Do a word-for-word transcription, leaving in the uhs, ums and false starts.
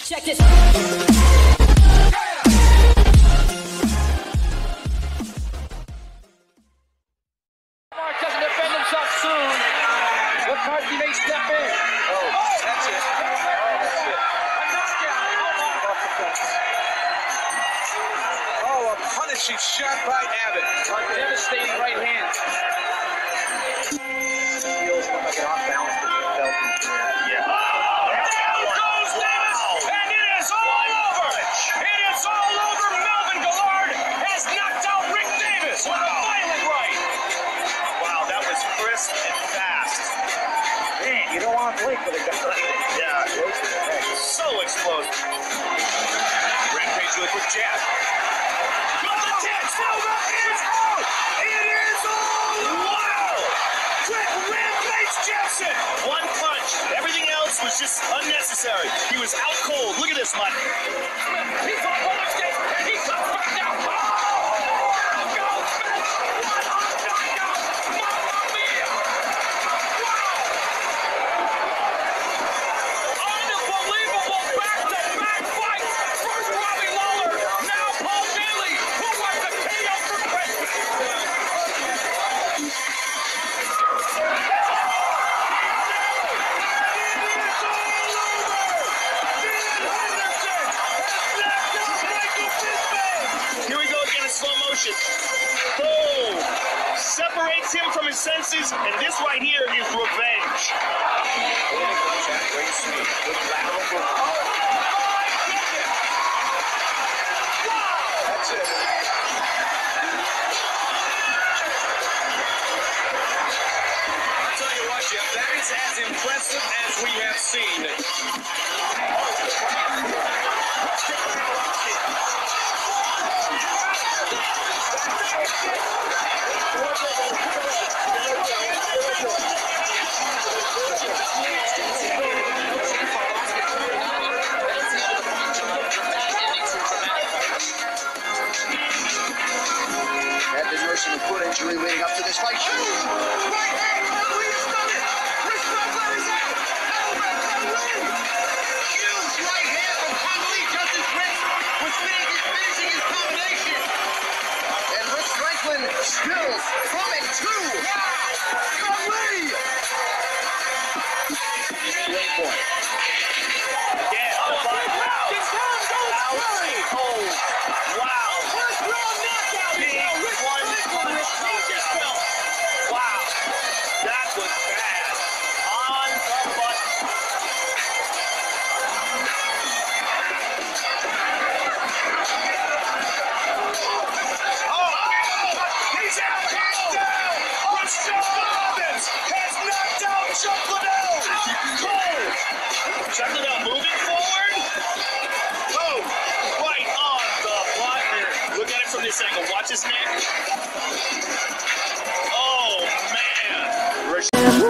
Check this. Doesn't defend himself soon. McCarthy may step in. Oh, that's it. Oh, that's it. A knockdown. Oh, a punishing shot by Abbott. A devastating right hand. Feels like an off balance, but he felt it. Yeah. Goes Davis, and it is all over. It is all over. Melvin Guillard has knocked out Rick Davis with a violent right. Crisp and fast. Man, you don't want to wait for the guy. Yeah. So explosive. Rampage with a quick jab. Got the jab. Silva is out. It is all. Wow. Quick Rampage Jackson. One punch. Everything else was just unnecessary. He was out cold. Look at this, Mike. He's on one stick. He's up back now. Boom! Separates him from his senses, and this right here is revenge. That's it. I'll tell you what, Jeff, that is as impressive as we have seen. Had been nursing a foot injury leading up to this fight. Right hand, Louis stomach. Chris Butler is out. Huge right hand from Conley. Justin Fritz was finishing his combination. And Rick Franklin still from it too. Conley. Great point. Again, oh, wow. Oh, wow. First round knockout. Big one. Wow. That was bad. On the button. Oh, he's out. He's down. Rashad Robbins has knocked out Chuck Liddell. Cold. Chuck Liddell moving forward. Oh, right on the button. Look at it from this angle. Watch his neck. Oh, man. Rashad